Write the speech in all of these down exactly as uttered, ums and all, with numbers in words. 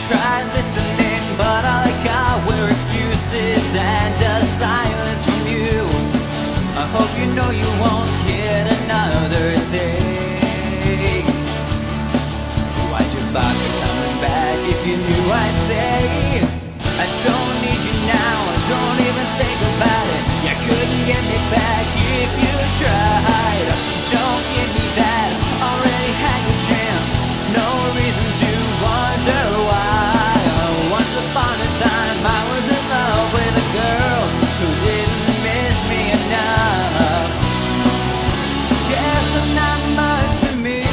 tried listening, but all I got were excuses and a silence from you. I hope you know you won't get another take. Why'd you bother coming back if you knew I'd say I don't need you now, don't even think about it. You couldn't get me back if you tried. Don't give me that, already had your chance. No reason to wonder why. Once upon a time I was in love with a girl who didn't miss me enough. Guess I'm not much to miss.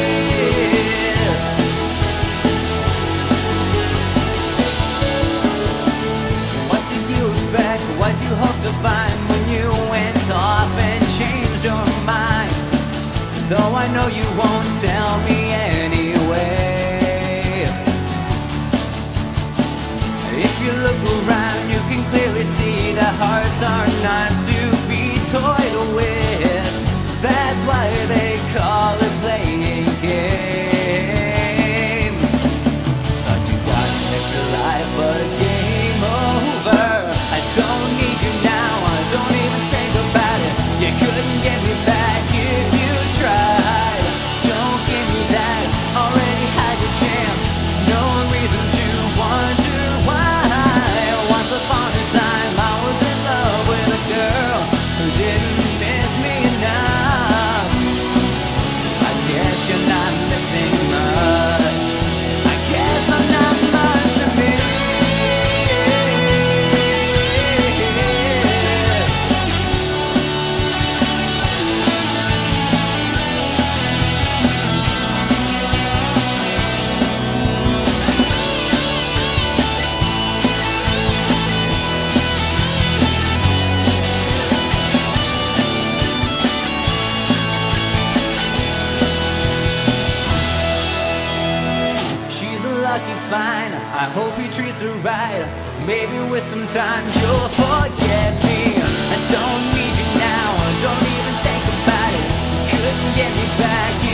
What did you expect? What you hoped to find when you went off and changed your mind? Though I know you won't tell me anyway. If you look around, you can clearly see that hearts are not to be toyed with. That's why they call it playing games. Thought you got an extra life, but it's game over. I don't need you now, I don't even think about it. You couldn't get me back if you tried. Don't give me that, already had your chance. No reason to wonder why. Once upon a time I was in love with a girl who didn't miss me enough. I guess you're not missing much. I guess I'm not much to miss. Fine, I hope he treats her right. Maybe with some time you'll forget me. I don't need you now, don't even think about it. Couldn't get me back